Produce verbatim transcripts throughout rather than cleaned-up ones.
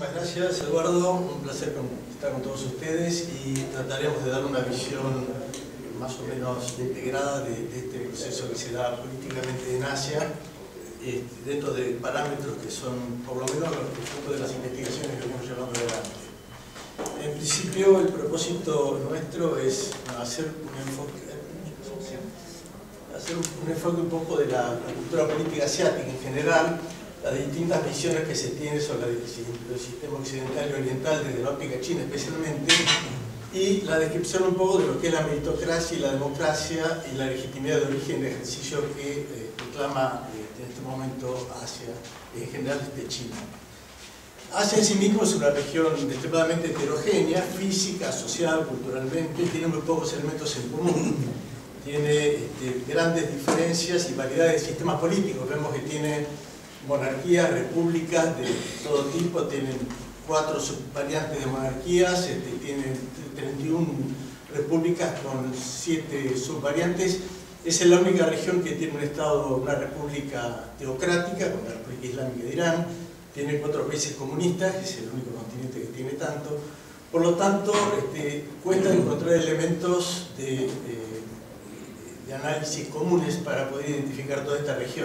Muchísimas gracias, Eduardo. Un placer estar con todos ustedes y trataremos de dar una visión más o menos integrada de, de este proceso que se da políticamente en Asia, eh, dentro de parámetros que son, por lo menos, los fruto de las investigaciones que venimos llevando adelante. En principio, el propósito nuestro es hacer un enfoque, hacer un enfoque un poco de la, la cultura política asiática en general, las distintas visiones que se tienen sobre el sistema occidental y oriental desde la óptica china especialmente, y la descripción un poco de lo que es la meritocracia y la democracia y la legitimidad de origen de ejercicio que eh, proclama eh, en este momento Asia, en general desde China. Asia en sí mismo es una región extremadamente heterogénea, física, social, culturalmente, tiene muy pocos elementos en común, tiene este, grandes diferencias y variedades de sistemas políticos. Vemos que tiene monarquías, repúblicas de todo tipo, tienen cuatro subvariantes de monarquías, este, tienen treinta y una repúblicas con siete subvariantes. Es la única región que tiene un estado, una república teocrática, como la República Islámica de Irán. Tiene cuatro países comunistas, que es el único continente que tiene tanto. Por lo tanto, este, cuesta encontrar elementos de, de, de análisis comunes para poder identificar toda esta región.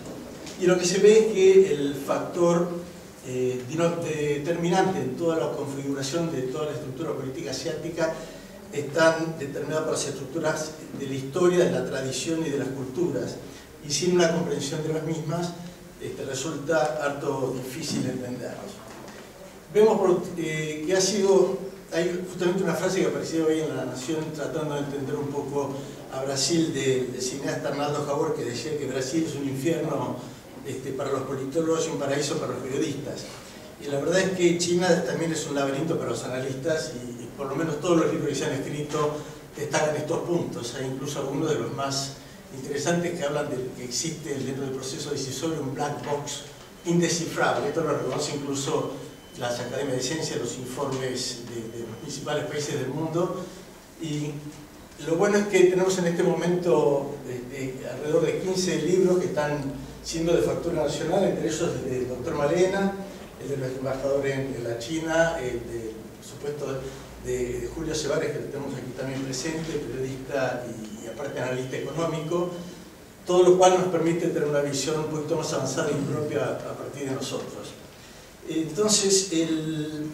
Y lo que se ve es que el factor eh, determinante en toda la configuración de toda la estructura política asiática están determinadas por las estructuras de la historia, de la tradición y de las culturas. Y sin una comprensión de las mismas, este, resulta harto difícil entenderlos. Vemos por, eh, que ha sido, hay justamente una frase que apareció hoy en La Nación tratando de entender un poco a Brasil del de cineasta Arnaldo Jabor, que decía que Brasil es un infierno Este, para los politólogos y un paraíso para los periodistas. Y la verdad es que China también es un laberinto para los analistas y, y por lo menos todos los libros que se han escrito destacan estos puntos. Hay incluso algunos de los más interesantes que hablan de que existe dentro del proceso decisorio un black box indescifrable. Esto lo reconoce incluso las academias de ciencia, los informes de, de los principales países del mundo. Y lo bueno es que tenemos en este momento este, alrededor de quince libros que están siendo de factura nacional, entre ellos el del doctor Malena, el de nuestro embajador en, en la China, el de, por supuesto, de, de Julio Cebares, que lo tenemos aquí también presente, periodista y, y aparte analista económico, todo lo cual nos permite tener una visión un poquito más avanzada y propia a partir de nosotros. Entonces, el,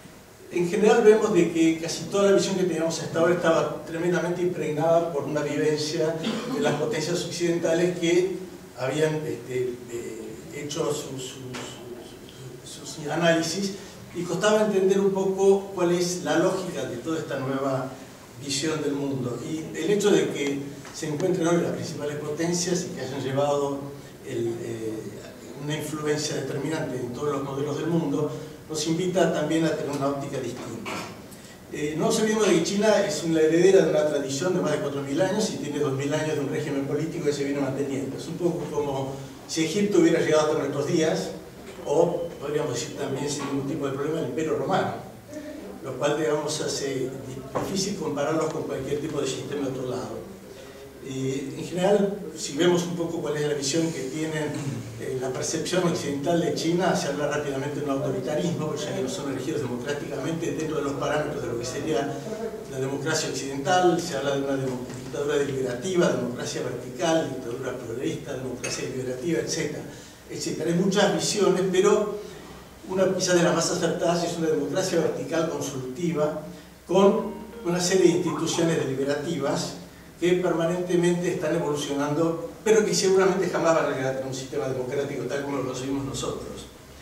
en general vemos de que casi toda la visión que teníamos hasta ahora estaba tremendamente impregnada por una vivencia de las potencias occidentales que habían este, eh, hecho sus, sus, sus, sus análisis y costaba entender un poco cuál es la lógica de toda esta nueva visión del mundo. Y el hecho de que se encuentren hoy las principales potencias y que hayan llevado el, eh, una influencia determinante en todos los modelos del mundo nos invita también a tener una óptica distinta. Eh, no nos olvidemos de que China es una heredera de una tradición de más de cuatro mil años y tiene dos mil años de un régimen político que se viene manteniendo. Es un poco como si Egipto hubiera llegado hasta nuestros días, o podríamos decir también sin ningún tipo de problema el Imperio Romano, lo cual, digamos, hace difícil compararlos con cualquier tipo de sistema de otro lado. Eh, en general, si vemos un poco cuál es la visión que tienen eh, la percepción occidental de China, se habla rápidamente de un autoritarismo, ya que no son elegidos democráticamente dentro de los parámetros de lo que sería la democracia occidental. Se habla de una dictadura deliberativa, democracia vertical, dictadura pluralista, democracia deliberativa, etcétera, etcétera. Hay muchas visiones, pero una quizás de las más acertadas es una democracia vertical consultiva con una serie de instituciones deliberativas que permanentemente están evolucionando, pero que seguramente jamás van a llegar a tener un sistema democrático tal como lo conseguimos nosotros.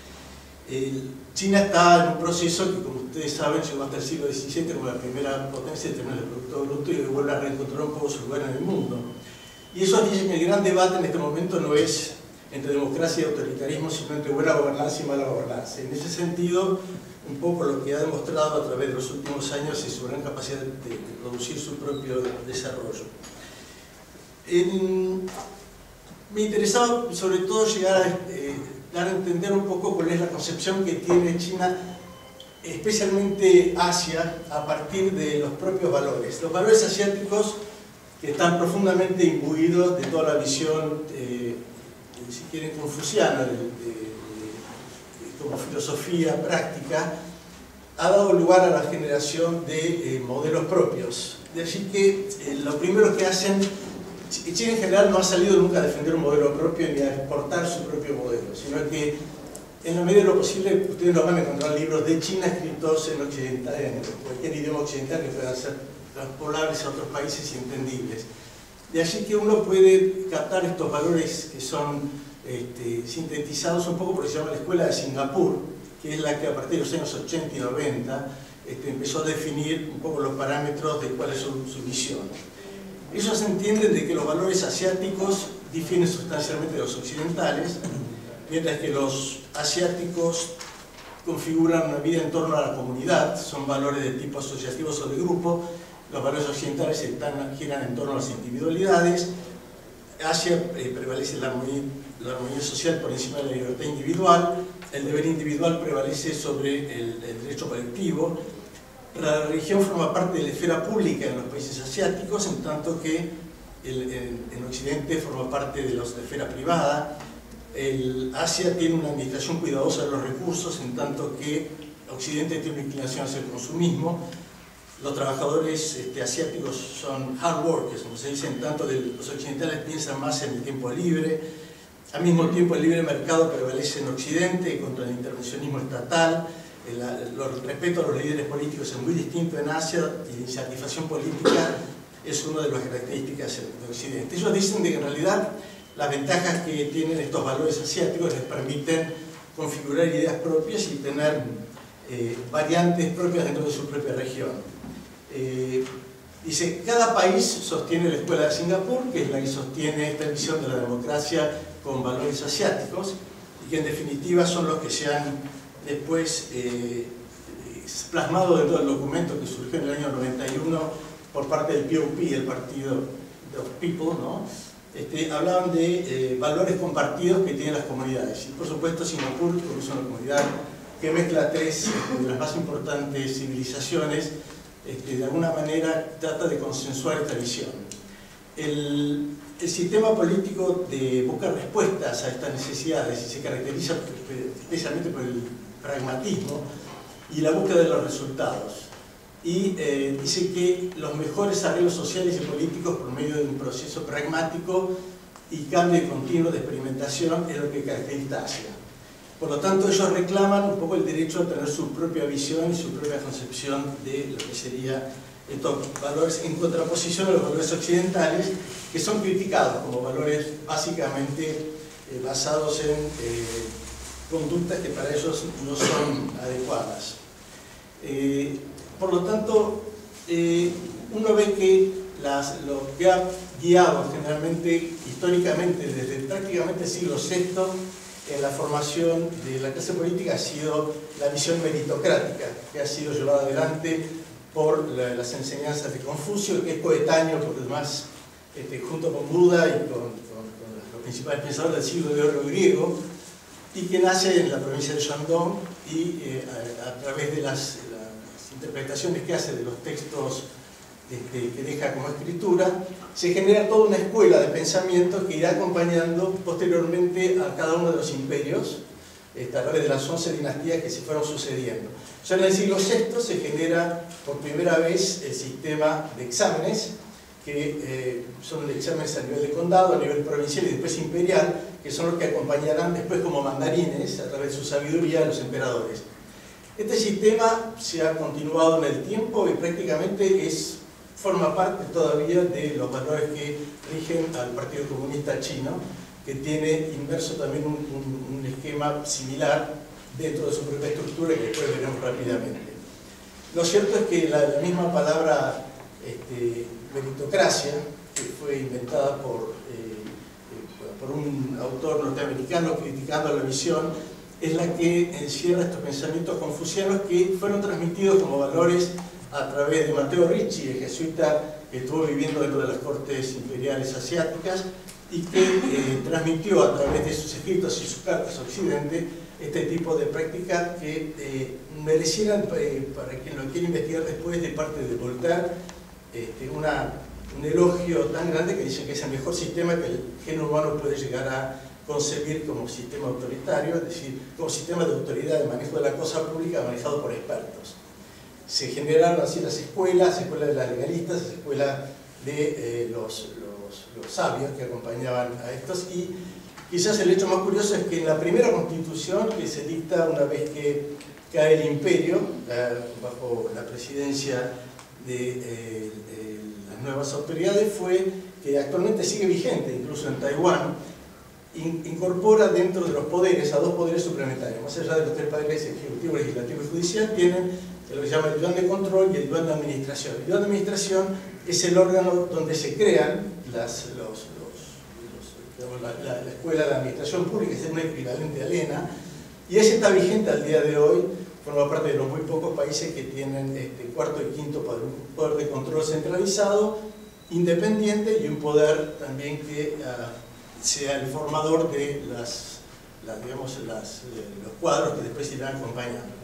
El China está en un proceso que, como ustedes saben, llegó hasta el siglo diecisiete como la primera potencia en términos de Producto Bruto y vuelve a reencontrar un poco su lugar en el mundo. Y eso dice que el gran debate en este momento no es entre democracia y autoritarismo, sino entre buena gobernanza y mala gobernanza. En ese sentido, un poco lo que ha demostrado a través de los últimos años es su gran capacidad de, de producir su propio desarrollo. En, me interesaba sobre todo llegar a eh, dar a entender un poco cuál es la concepción que tiene China, especialmente Asia, a partir de los propios valores. Los valores asiáticos que están profundamente imbuidos de toda la visión, eh, si quieren, confuciana, de, de, de, como filosofía práctica, ha dado lugar a la generación de eh, modelos propios. De allí que eh, lo primero que hacen, China en general no ha salido nunca a defender un modelo propio ni a exportar su propio modelo, sino que en la medida de lo posible ustedes no van a encontrar libros de China escritos en occidental, en cualquier idioma occidental que puedan ser transpolables a otros países y entendibles. De allí que uno puede captar estos valores que son este, sintetizados un poco porque se llama la Escuela de Singapur, que es la que a partir de los años ochenta y noventa este, empezó a definir un poco los parámetros de cuál es su, su visión. Ellos entienden de que los valores asiáticos difieren sustancialmente de los occidentales, mientras que los asiáticos configuran una vida en torno a la comunidad, son valores de tipo asociativos o de grupo. Los valores occidentales están, giran en torno a las individualidades. Asia eh, prevalece la armonía, la armonía social por encima de la libertad individual. El deber individual prevalece sobre el, el derecho colectivo. La religión forma parte de la esfera pública en los países asiáticos, en tanto que el, el, en Occidente forma parte de, los, de la esfera privada. El Asia tiene una administración cuidadosa de los recursos, en tanto que Occidente tiene una inclinación hacia el consumismo. Los trabajadores este, asiáticos son hard workers, como se dice, en tanto que los occidentales piensan más en el tiempo libre. Al mismo tiempo, el libre mercado prevalece en Occidente contra el intervencionismo estatal. El, el respeto a los líderes políticos es muy distinto en Asia, y la insatisfacción política es una de las características de Occidente. Ellos dicen de que en realidad las ventajas que tienen estos valores asiáticos les permiten configurar ideas propias y tener eh, variantes propias dentro de su propia región. Eh, dice, cada país sostiene la Escuela de Singapur, que es la que sostiene esta visión de la democracia con valores asiáticos, y que en definitiva son los que se han después eh, plasmado dentro del documento que surgió en el año noventa y uno por parte del P O P, el Partido of People, ¿no? Este, hablaban de eh, valores compartidos que tienen las comunidades. Y por supuesto Singapur, porque es una comunidad que mezcla tres este, de las más importantes civilizaciones, este, de alguna manera trata de consensuar esta visión. El, el sistema político de busca respuestas a estas necesidades y se caracteriza especialmente por el pragmatismo y la búsqueda de los resultados. Y eh, dice que los mejores arreglos sociales y políticos por medio de un proceso pragmático y cambio continuo de experimentación es lo que caracteriza a Asia. Por lo tanto, ellos reclaman un poco el derecho a tener su propia visión y su propia concepción de lo que sería estos valores en contraposición a los valores occidentales, que son criticados como valores básicamente eh, basados en eh, conductas que para ellos no son adecuadas. Eh, por lo tanto, eh, uno ve que las, lo que ha guiado generalmente, históricamente, desde prácticamente el siglo sexto, en la formación de la clase política ha sido la visión meritocrática, que ha sido llevada adelante por la, las enseñanzas de Confucio, que es coetáneo, por demás, este, junto con Buda y con, con, con los principales pensadores del siglo de oro griego, y que nace en la provincia de Shandong y eh, a, a través de las, las interpretaciones que hace de los textos este, que deja como escritura, se genera toda una escuela de pensamiento que irá acompañando posteriormente a cada uno de los imperios, este, a través de las once dinastías que se fueron sucediendo. Ya en el siglo sexto se genera por primera vez el sistema de exámenes, que eh, son exámenes a nivel de condado, a nivel provincial y después imperial, que son los que acompañarán después como mandarines a través de su sabiduría a los emperadores. Este sistema se ha continuado en el tiempo y prácticamente es, forma parte todavía de los valores que rigen al Partido Comunista Chino, que tiene inmerso también un, un, un esquema similar dentro de su propia estructura, que después veremos rápidamente. Lo cierto es que la, la misma palabra este, meritocracia, que fue inventada por, eh, por un autor norteamericano criticando la visión, es la que encierra estos pensamientos confucianos que fueron transmitidos como valores a través de Matteo Ricci, el jesuita que estuvo viviendo dentro de las cortes imperiales asiáticas y que eh, transmitió a través de sus escritos y sus cartas a Occidente este tipo de prácticas que eh, merecieran, eh, para quien lo quiera investigar después, de parte de Voltaire, este, una, un elogio tan grande que dice que es el mejor sistema que el género humano puede llegar a concebir como sistema autoritario, es decir, como sistema de autoridad de manejo de la cosa pública manejado por expertos. Se generaron así las escuelas, escuelas de las legalistas, escuelas de eh, los, los, los sabios que acompañaban a estos, y quizás el hecho más curioso es que en la primera constitución que se dicta una vez que cae el imperio, eh, bajo la presidencia de, eh, de las nuevas autoridades, fue que actualmente sigue vigente, incluso en Taiwán, in, incorpora dentro de los poderes a dos poderes suplementarios, más allá de los tres poderes ejecutivo, legislativo y judicial, tienen lo que se llama el yuan de control y el yuan de administración. El yuan de administración es el órgano donde se crean las, los, los, los, digamos, la, la, la escuela de administración pública, es un equivalente a ENA, y ese está vigente al día de hoy, forma parte de los muy pocos países que tienen este, cuarto y quinto poder, un poder de control centralizado, independiente, y un poder también que uh, sea el formador de las, las, digamos, las, eh, los cuadros que después irán acompañando.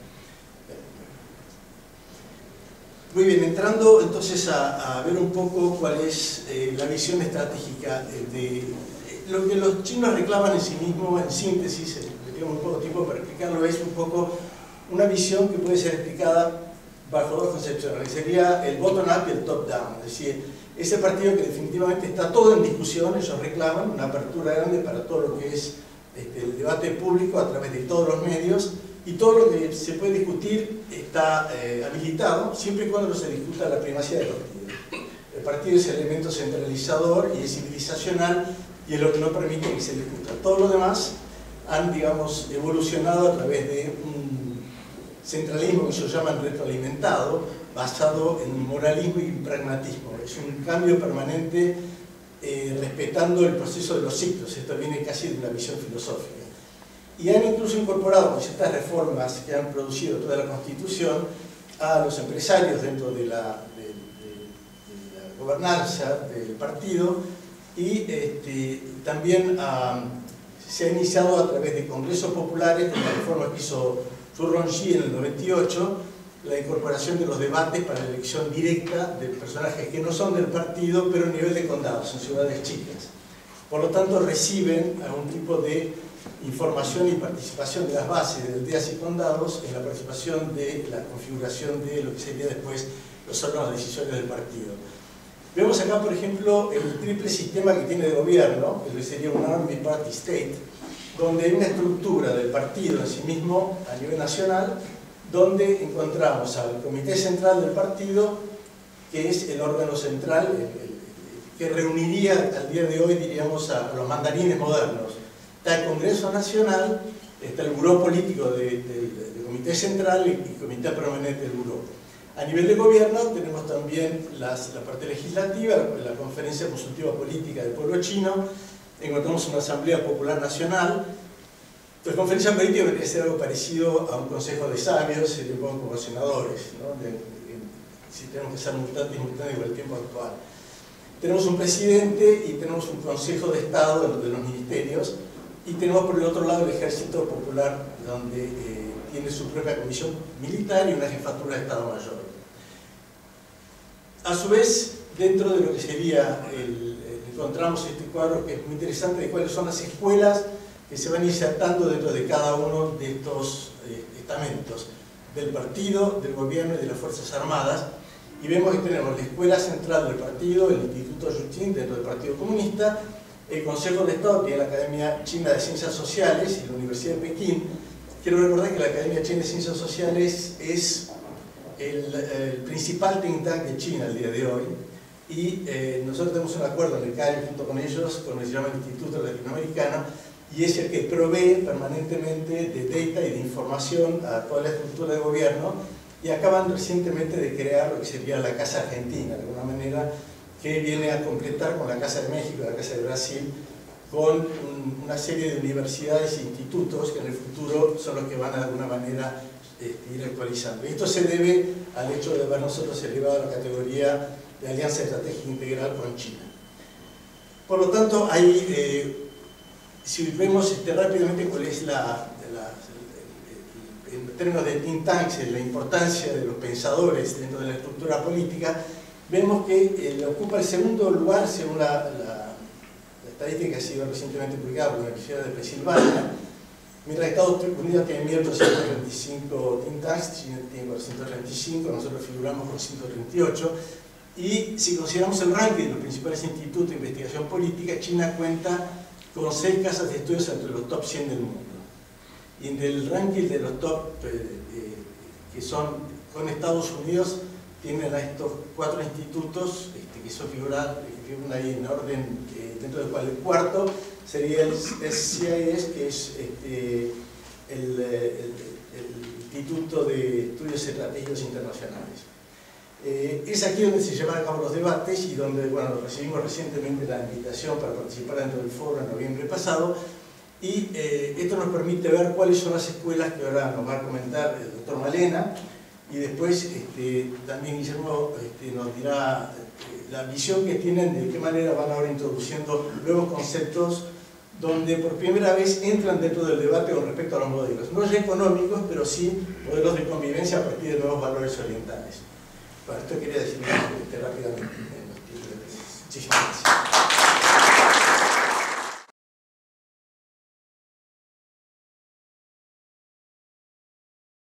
Muy bien, entrando entonces a, a ver un poco cuál es eh, la visión estratégica de, de lo que los chinos reclaman en sí mismos, en síntesis, me queda muy poco tiempo para explicarlo, es un poco una visión que puede ser explicada bajo dos concepciones, que sería el bottom-up y el top-down, es decir, ese partido que definitivamente está todo en discusión, ellos reclaman una apertura grande para todo lo que es este, el debate público a través de todos los medios, y todo lo que se puede discutir está eh, habilitado, siempre y cuando no se discuta la primacía del partido. El partido es el elemento centralizador y es civilizacional, y es lo que no permite que se discuta. Todo lo demás han, digamos, evolucionado a través de un centralismo que ellos llaman retroalimentado, basado en moralismo y pragmatismo. Es un cambio permanente eh, respetando el proceso de los ciclos. Esto viene casi de una visión filosófica. Y han incluso incorporado con ciertas reformas que han producido toda la Constitución a los empresarios dentro de la, de, de, de la gobernanza del partido, y este, también um, se ha iniciado a través de congresos populares, con la reforma que hizo Zhu Rongji en el noventa y ocho, la incorporación de los debates para la elección directa de personajes que no son del partido, pero a nivel de condados, en ciudades chicas. Por lo tanto, reciben algún tipo de información y participación de las bases de aldeas y condados en la participación de la configuración de lo que sería después los órganos de decisiones del partido. Vemos acá, por ejemplo, el triple sistema que tiene de gobierno, que sería un Army Party State, donde hay una estructura del partido en sí mismo a nivel nacional, donde encontramos al Comité Central del partido, que es el órgano central, el, el, que reuniría al día de hoy, diríamos, a, a los mandarines modernos. Está el Congreso Nacional, está el Buró Político del de, de, de Comité Central y el Comité Permanente del Buró. A nivel de gobierno tenemos también las, la parte legislativa, la, la Conferencia Consultiva Política del Pueblo Chino, encontramos una Asamblea Popular Nacional. La Conferencia Política debería ser algo parecido a un Consejo de Sabios, sería un poco como senadores, ¿no? de, de, si tenemos que ser mutantes y mutantes con el tiempo actual. Tenemos un presidente y tenemos un Consejo de Estado de los ministerios, y tenemos por el otro lado el Ejército Popular, donde eh, tiene su propia comisión militar y una jefatura de Estado Mayor. A su vez, dentro de lo que sería, el, el, encontramos este cuadro que es muy interesante, de cuáles son las escuelas que se van insertando dentro de cada uno de estos eh, estamentos, del partido, del gobierno y de las Fuerzas Armadas, y vemos que tenemos la Escuela Central del Partido, el Instituto Yuching dentro del Partido Comunista, el Consejo de Estado, que es la Academia China de Ciencias Sociales, y la Universidad de Pekín. Quiero recordar que la Academia China de Ciencias Sociales es el, el principal think tank de China al día de hoy, y eh, nosotros tenemos un acuerdo en el C A I junto con ellos, con lo que se llama el Instituto Latinoamericano, y es el que provee permanentemente de data y de información a toda la estructura de gobierno, y acaban recientemente de crear lo que sería la Casa Argentina, de alguna manera, que viene a completar con la Casa de México, la Casa de Brasil, con un, una serie de universidades e institutos que en el futuro son los que van a, de alguna manera eh, ir actualizando. Esto se debe al hecho de haber nosotros elevado a la categoría de Alianza Estratégica Integral con China. Por lo tanto, hay, eh, si vemos este, rápidamente cuál es la, la, en términos de think tanks, la importancia de los pensadores dentro de la estructura política, vemos que eh, ocupa el segundo lugar según la, la, la estadística que ha sido recientemente publicada por la Universidad de Pensilvania. Mientras Estados Unidos tiene mil ochocientos treinta y cinco think tanks, China tiene cuatrocientos treinta y cinco, nosotros figuramos con ciento treinta y ocho. Y si consideramos el ranking de los principales institutos de investigación política, China cuenta con seis casas de estudios entre los top cien del mundo. Y en el ranking de los top, eh, eh, que son con Estados Unidos, tienen a estos cuatro institutos este, que son figuran, que figuran ahí en orden, eh, dentro del cual el cuarto sería el C I S, que es este, el, el, el Instituto de Estudios Estratégicos Internacionales. Eh, es aquí donde se llevan a cabo los debates y donde bueno, recibimos recientemente la invitación para participar dentro del foro en noviembre pasado, y eh, esto nos permite ver cuáles son las escuelas que ahora nos va a comentar el doctor Malena, y después este, también Guillermo este, nos dirá eh, la visión que tienen de qué manera van ahora introduciendo nuevos conceptos donde por primera vez entran dentro del debate con respecto a los modelos, no ya económicos, pero sí modelos de convivencia a partir de nuevos valores orientales. Bueno, esto quería decir este, rápidamente. Muchísimas gracias.